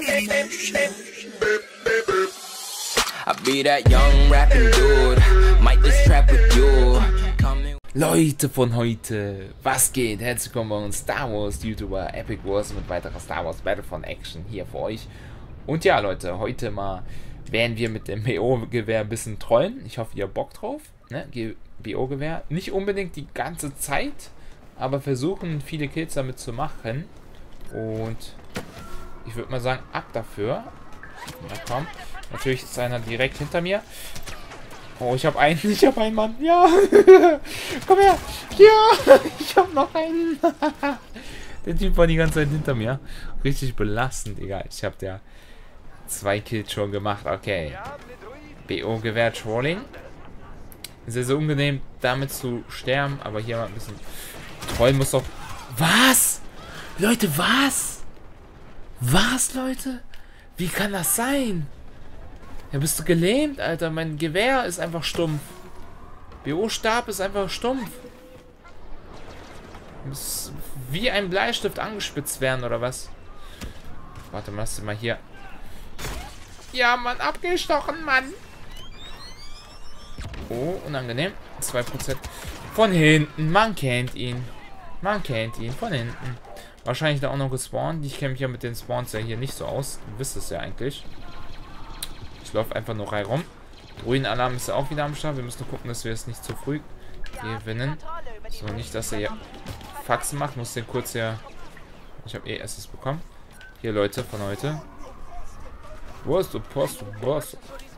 Leute von heute, was geht? Herzlich willkommen bei uns Star Wars YouTuber Epic Wars mit weiterer Star Wars Battlefront Action hier für euch. Und ja Leute, heute mal werden wir mit dem BO-Gewehr ein bisschen trollen. Ich hoffe, ihr habt Bock drauf. Ne? BO-Gewehr, nicht unbedingt die ganze Zeit, aber versuchen viele Kills damit zu machen. Und ich würde mal sagen, ab dafür. Na komm, natürlich ist einer direkt hinter mir. Oh, ich habe einen Mann. Ja. Komm her. Ja, ich habe noch einen. Der Typ war die ganze Zeit hinter mir. Richtig belastend, egal. Ich habe ja 2 Kills schon gemacht. Okay. BO-Gewehr Trolling. Sehr, sehr unangenehm, damit zu sterben. Aber hier mal ein bisschen trollen muss doch. Was? Leute, was? Was, Leute? Wie kann das sein? Ja, bist du gelähmt, Alter? Mein Gewehr ist einfach stumpf. BO-Stab ist einfach stumpf. Muss wie ein Bleistift angespitzt werden, oder was? Warte, lass du mal hier. Ja, Mann, abgestochen, Mann. Oh, unangenehm. 2%. Von hinten. Man kennt ihn. Man kennt ihn. Von hinten. Wahrscheinlich da auch noch gespawnt. Ich kenne mich ja mit den Spawns ja hier nicht so aus. Du wisst es ja eigentlich. Ich laufe einfach nur rein rum. Druidenalarm ist ja auch wieder am Start. Wir müssen gucken, dass wir es nicht zu früh gewinnen. So, nicht, dass er hier Faxen macht. Muss den kurz hier... Ich habe eh SS bekommen. Hier, Leute, von heute. Wo ist du Post, du Boss?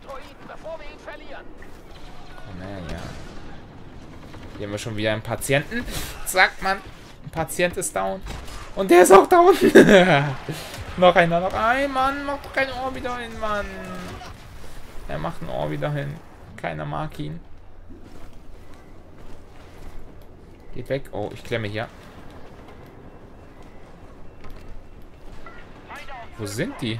Oh, naja. Hier haben wir schon wieder einen Patienten. Sagt man. Ein Patient ist down. Und der ist auch down. Noch einer, noch ein. Mann, macht doch kein Ohr wieder hin, Mann. Er macht ein Ohr wieder hin. Keiner mag ihn. Geht weg. Oh, ich klemme hier. Wo sind die?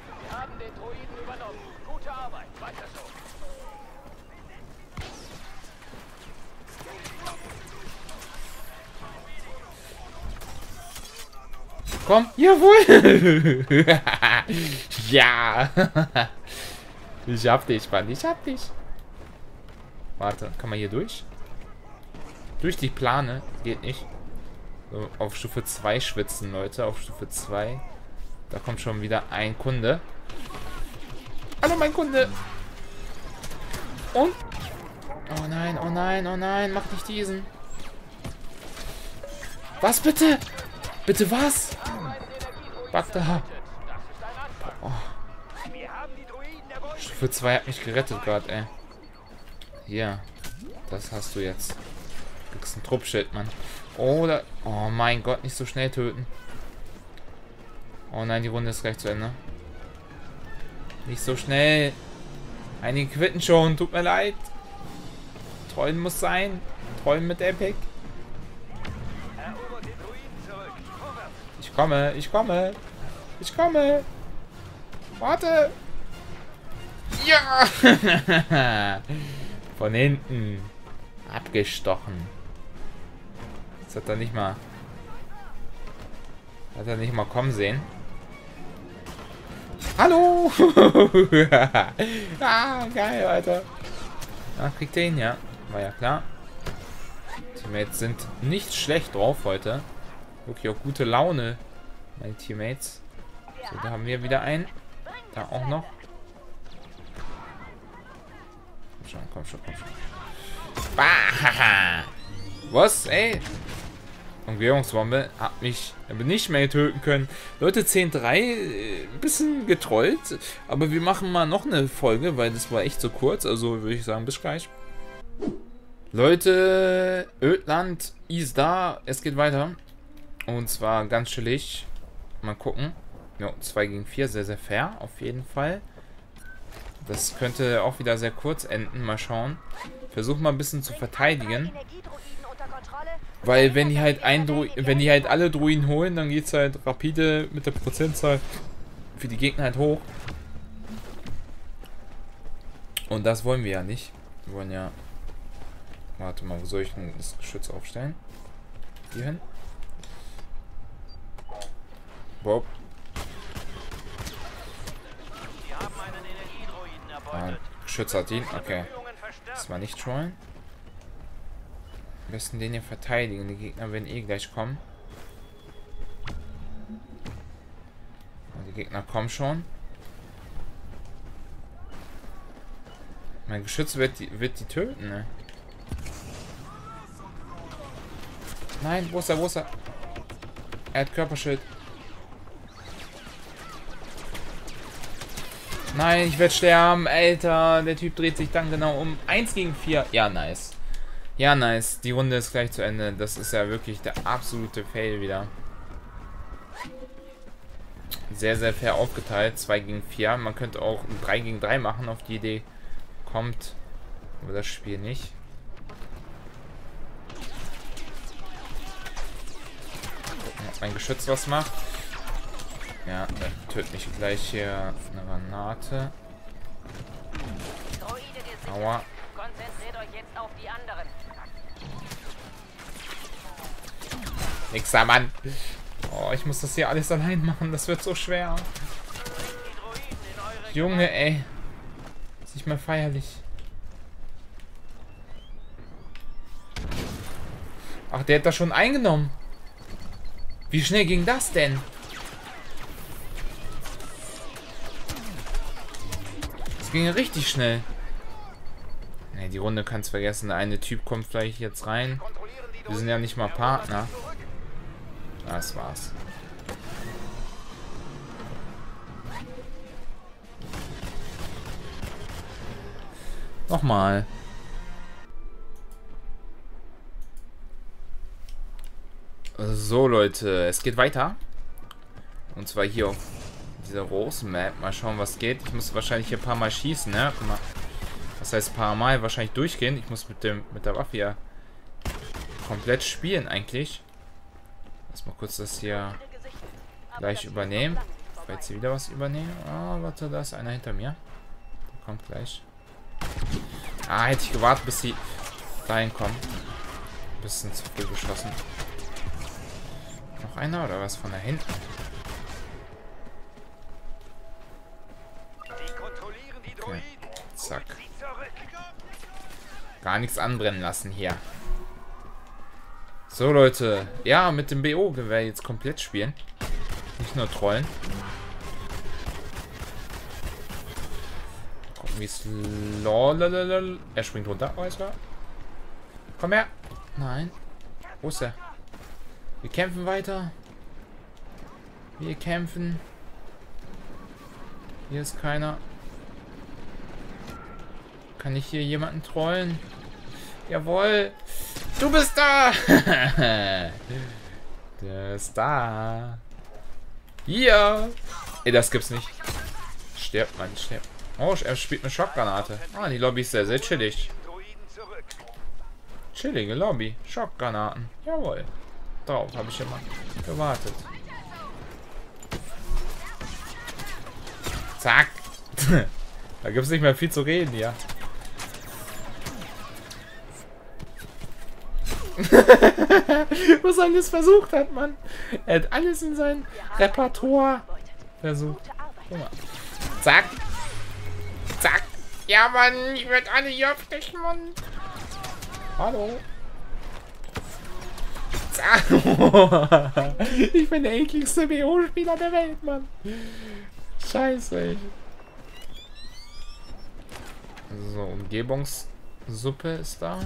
Komm, jawohl! Ja! Ich hab dich, Mann, ich hab dich. Warte, kann man hier durch? Durch die Plane? Geht nicht. So, auf Stufe 2 schwitzen, Leute. Auf Stufe 2. Da kommt schon wieder ein Kunde. Hallo, mein Kunde! Und? Oh nein, oh nein, oh nein, mach nicht diesen. Was bitte? Bitte was? Bagda. Oh. Stufe 2 hat mich gerettet gerade, ey. Hier. Das hast du jetzt. Du kriegst ein Truppschild, Mann. Oder. Oh mein Gott, nicht so schnell töten. Oh nein, die Runde ist gleich zu Ende. Nicht so schnell. Einige quitten schon, tut mir leid. Trollen muss sein. Trollen mit Epic. Ich komme, ich komme. Ich komme. Warte. Ja. Von hinten. Abgestochen. Das hat er nicht mal. Hat er nicht mal kommen sehen. Hallo. Ah, geil, Alter. Ah, kriegt er ihn, ja. War ja klar. Teammates sind nicht schlecht drauf heute. Wirklich auch gute Laune, meine Teammates. So, da haben wir wieder einen. Da auch noch. Komm schon, komm schon, komm schon. Bah! Was, ey? Umgehungsbombe hat mich aber nicht mehr töten können. Leute, 10.3, ein bisschen getrollt. Aber wir machen mal noch eine Folge, weil das war echt so kurz. Also würde ich sagen, bis gleich. Leute, Ödland ist da. Es geht weiter. Und zwar ganz chillig. Mal gucken. Ja, 2 gegen 4, sehr, sehr fair. Auf jeden Fall. Das könnte auch wieder sehr kurz enden. Mal schauen. Versuch mal ein bisschen zu verteidigen. Weil wenn die halt alle Druiden holen, dann geht es halt rapide mit der Prozentzahl für die Gegner halt hoch. Und das wollen wir ja nicht. Wir wollen ja... Warte mal, wo soll ich denn das Geschütz aufstellen? Hier hin. Bob. Geschütz hat ihn. Okay. Das war nicht trollen. Am besten den hier verteidigen. Die Gegner werden eh gleich kommen. Die Gegner kommen schon. Mein Geschütz wird die töten, ne? Nein, wo ist er, wo ist er? Er hat Körperschild. Nein, ich werde sterben, Alter. Der Typ dreht sich dann genau um. 1 gegen 4. Ja, nice. Ja, nice. Die Runde ist gleich zu Ende. Das ist ja wirklich der absolute Fail wieder. Sehr, sehr fair aufgeteilt. 2 gegen 4. Man könnte auch ein 3 gegen 3 machen. Auf die Idee kommt aber das Spiel nicht. Ob mein Geschütz was macht. Ja, dann tötet mich gleich hier eine Granate. Aua. Konzentriert euch jetzt auf die anderen. Nixer, Mann. Oh, ich muss das hier alles allein machen. Das wird so schwer. Junge, ey. Ist nicht mehr feierlich. Ach, der hat das schon eingenommen. Wie schnell ging das denn? Das ging ja richtig schnell. Ne, die Runde kannst vergessen. Der eine Typ kommt vielleicht jetzt rein. Wir sind ja nicht mal Partner. Das war's. Nochmal. So, Leute, es geht weiter. Und zwar hier auf dieser Rose-Map. Mal schauen, was geht. Ich muss wahrscheinlich hier ein paar Mal schießen, ne? Guck mal. Das heißt, ein paar Mal wahrscheinlich durchgehen. Ich muss mit der Waffe ja komplett spielen, eigentlich. Erstmal kurz das hier gleich übernehmen. Falls sie wieder was übernehmen. Ah, warte, da ist einer hinter mir. Der kommt gleich. Ah, hätte ich gewartet, bis sie dahin kommen. Bisschen zu früh geschossen. Noch einer oder was von da hinten? Okay. Zack. Gar nichts anbrennen lassen hier. So, Leute. Ja, mit dem BO-Gewehr jetzt komplett spielen. Nicht nur trollen. Gucken, wie es... Er springt runter. Oh, ist klar. Komm her. Nein. Wo ist er? Wir kämpfen weiter. Wir kämpfen. Hier ist keiner. Kann ich hier jemanden trollen? Jawohl. Du bist da. Der ist da. Hier. Ey, das gibt's nicht. Stirbt, man, stirbt. Oh, er spielt eine Schockgranate. Ah, die Lobby ist sehr, sehr chillig. Chillige Lobby. Schockgranaten. Jawohl. Drauf habe ich immer gewartet. Zack. Da gibt es nicht mehr viel zu reden, ja. Was er alles versucht hat, Mann. Er hat alles in sein Repertoire versucht. Guck mal. Zack. Zack. Ja, Mann. Ich werde alle hier aufstechen, Mann. Hallo. Zack. Ich bin der ekligste BO-Spieler der Welt, Mann. Scheiße, ey. So, Umgebungssuppe ist da.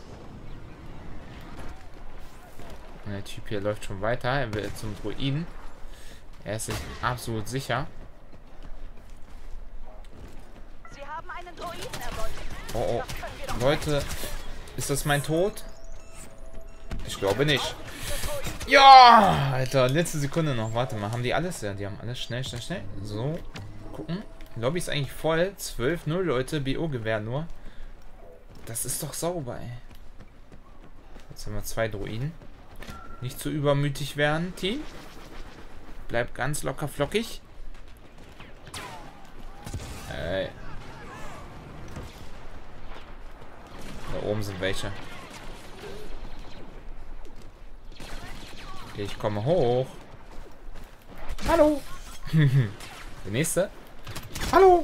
Der Typ hier läuft schon weiter. Er will zum Druiden. Er ist sich absolut sicher. Sie haben einen Druiden erbeutet. Oh, oh. Leute, ist das mein Tod? Ich glaube nicht. Ja! Alter, letzte Sekunde noch. Warte mal, haben die alles? Ja, die haben alles. Schnell, schnell, schnell. So, gucken. Lobby ist eigentlich voll. 12-0, Leute. BO-Gewehr nur. Das ist doch sauber, ey. Jetzt haben wir 2 Druiden. Nicht zu übermütig werden, Team. Bleibt ganz locker flockig. Ey. Da oben sind welche. Okay, ich komme hoch. Hallo. Der nächste. hallo.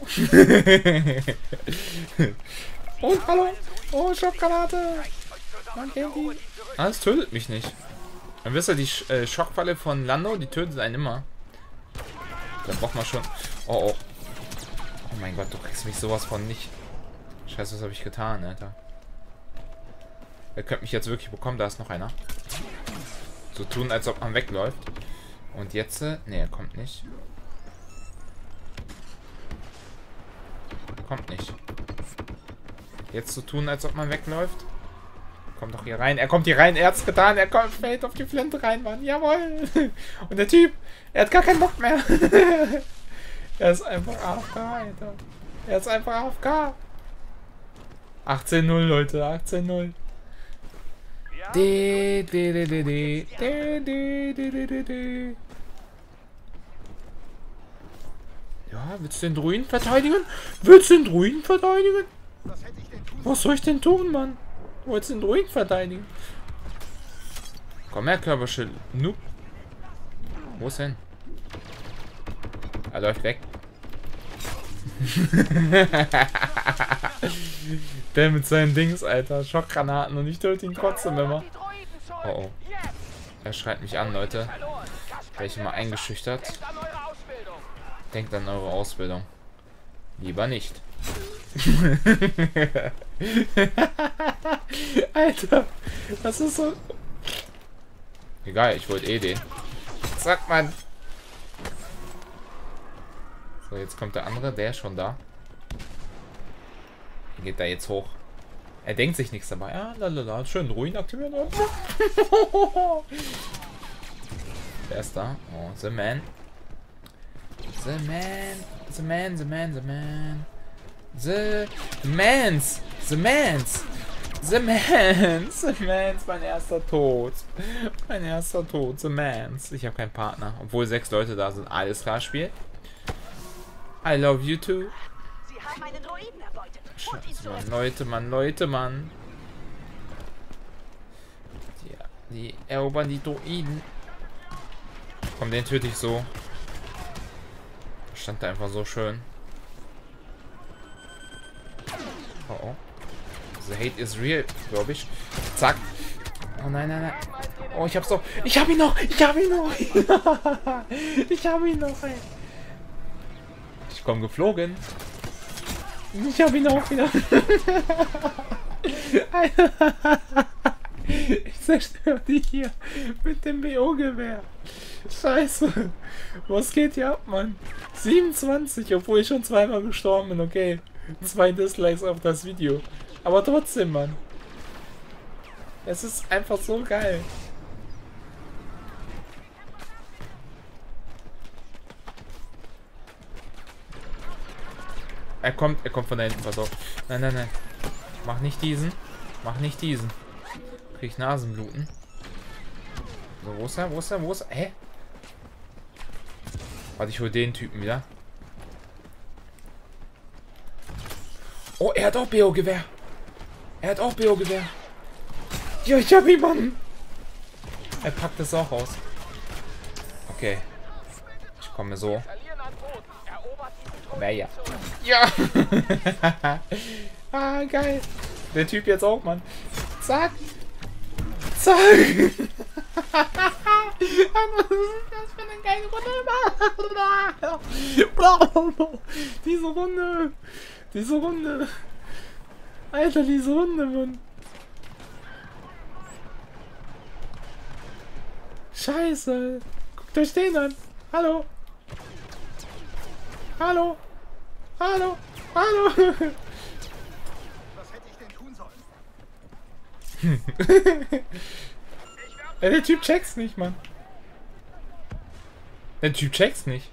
Und hallo. Oh, Schockgranate. Man kennt die. Ah, das tötet mich nicht. Dann wisst ihr, die Schockfalle von Lando, die tötet einen immer. Da braucht man schon... Oh, oh. Oh mein Gott, du kriegst mich sowas von nicht. Scheiße, was habe ich getan, Alter? Er könnte mich jetzt wirklich bekommen, da ist noch einer. So tun, als ob man wegläuft. Und jetzt... Ne, er kommt nicht. Kommt nicht. Jetzt so tun, als ob man wegläuft. Kommt doch hier rein. Er kommt hier rein. Er hat's getan. Er kommt, fällt auf die Flinte rein, Mann. Jawohl. Und der Typ, er hat gar keinen Bock mehr. Er ist einfach AFK, Alter. Er ist einfach AFK. 18-0, Leute. 18-0. Ja, willst du den Druiden verteidigen? Willst du den Druiden verteidigen? Was soll ich denn tun, Mann? Du wolltest den Druiden verteidigen. Komm her, Körperschild. Noob. Wo ist denn? Er läuft weg. Der mit seinen Dings, Alter. Schockgranaten und ich töte ihn trotzdem immer. Oh oh. Er schreit mich an, Leute. Wäre ich immer eingeschüchtert. Denkt an eure Ausbildung. Lieber nicht. Alter, das ist so... Egal, ich wollte eh den. Zack, Mann. So, jetzt kommt der andere, der ist schon da. Geht da jetzt hoch. Er denkt sich nichts dabei. Ja, lalala, schön Ruin aktivieren. Wer ist da? Oh, The Man. The Man. The Man, The Man, The Man. The Mans. The Mans. The Mans. The Mans. Mein erster Tod. Mein erster Tod. The Mans. Ich habe keinen Partner. Obwohl 6 Leute da sind. Alles klar, Spiel. I love you too. Sie haben einen Droiden erbeutet. Scheiße, Mann. Leute, Mann. Leute, Mann. Die erobern die Droiden. Komm, den töte ich so. Stand da einfach so schön. Oh oh. The hate is real, glaube ich. Zack. Oh nein, nein, nein. Oh, ich hab's doch. Ich hab ihn noch. Ich hab ihn noch. Ich hab ihn noch, ey. Ich komm geflogen. Ich hab ihn auch wieder. Ich zerstöre die hier mit dem BO-Gewehr. Scheiße. Was geht hier ab, Mann? 27, obwohl ich schon zweimal gestorben bin, okay. 2 Dislikes auf das Video. Aber trotzdem, Mann. Es ist einfach so geil. Er kommt von da hinten, pass auf. Nein, nein, nein. Mach nicht diesen. Mach nicht diesen. Krieg ich Nasenbluten. So, wo ist er? Wo ist er? Wo ist er? Hä? Warte, ich hol den Typen wieder. Oh, er hat auch BO-Gewehr. Er hat auch BO-Gewehr. Ja, ich hab ihn, Mann. Er packt es auch aus. Okay. Ich komme so. Komm her, ja. Ja. Ah, geil. Der Typ jetzt auch, Mann. Zack. Zack. Was ist das für eine geile Runde? Diese Runde. Diese Runde. Alter, diese Runde, Mann. Scheiße. Guckt euch den an. Hallo. Hallo. Hallo. Hallo. Was hätte ich denn tun sollen? Ja, der Typ checkt's nicht, Mann. Der Typ checkt's nicht.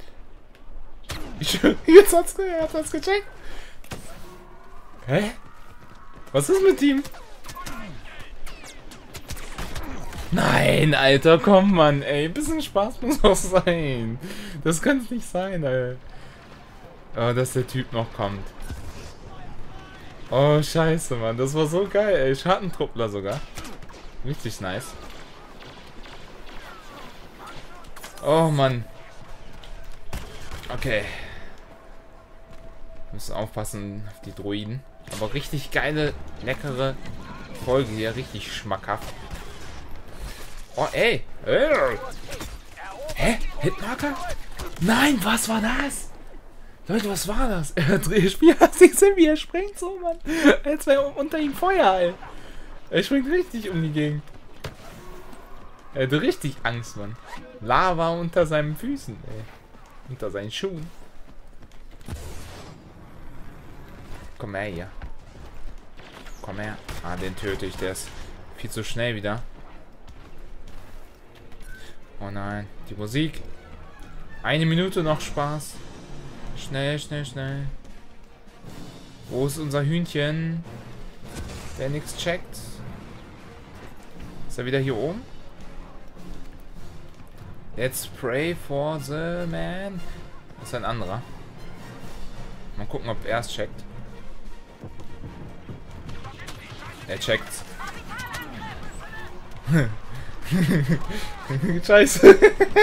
Jetzt hat's gecheckt. Hä? Was ist mit ihm? Nein, Alter, komm, Mann, ey. Ein bisschen Spaß muss auch sein. Das kann's nicht sein, ey. Oh, dass der Typ noch kommt. Oh, scheiße, Mann. Das war so geil, ey. Schattentruppler sogar. Richtig nice. Oh, Mann. Okay. Müssen aufpassen auf die Droiden. Aber richtig geile, leckere Folge hier. Richtig schmackhaft. Oh, ey. Hä? Hitmarker? Nein, was war das? Leute, was war das? Er spielt wie er springt so, Mann. Jetzt war unter ihm Feuer, ey. Er springt richtig um die Gegend. Er hatte richtig Angst, Mann. Lava unter seinen Füßen, ey. Unter seinen Schuhen. Komm her hier. Komm her. Ah, den töte ich. Der ist viel zu schnell wieder. Oh nein. Die Musik. 1 Minute noch Spaß. Schnell, schnell, schnell. Wo ist unser Hühnchen? Der nichts checkt. Ist er wieder hier oben? Let's pray for the man. Das ist ein anderer. Mal gucken, ob er es checkt. Er checkt's. Scheiße.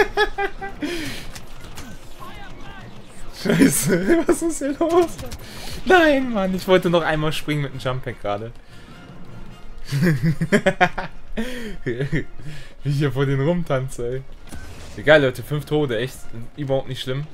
Scheiße, was ist hier los? Nein, Mann, ich wollte noch einmal springen mit dem Jump Pack gerade. Wie ich hier vor den rumtanze, ey. Egal, Leute, 5 Tode, echt überhaupt nicht schlimm.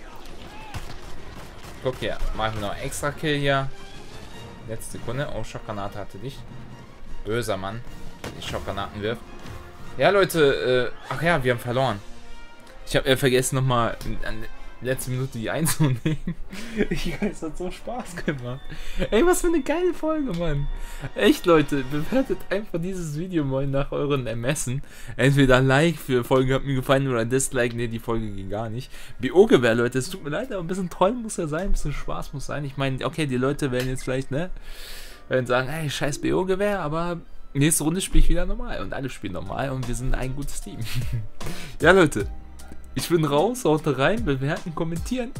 Guck hier, machen wir noch extra Kill hier. Letzte Sekunde. Oh, Schockgranate hatte dich. Böser Mann, der die Schockgranaten wirft. Ja, Leute, ach ja, wir haben verloren. Ich habe vergessen nochmal an letzte Minute die einzunehmen. Ich weiß, es hat so Spaß gemacht. Ey, was für eine geile Folge, Mann. Echt, Leute, bewertet einfach dieses Video mal nach euren Ermessen. Entweder Like für Folge hat mir gefallen oder Dislike. Ne, die Folge ging gar nicht. BO-Gewehr, Leute, es tut mir leid, aber ein bisschen toll muss ja sein, ein bisschen Spaß muss sein. Ich meine, okay, die Leute werden jetzt vielleicht, ne, werden sagen, ey, scheiß BO-Gewehr, aber nächste Runde spiele ich wieder normal und alle spielen normal und wir sind ein gutes Team. Ja, Leute. Ich bin raus, haut rein, bewerten, kommentieren,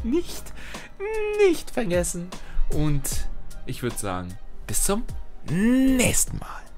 nicht vergessen. Und ich würde sagen, bis zum nächsten Mal.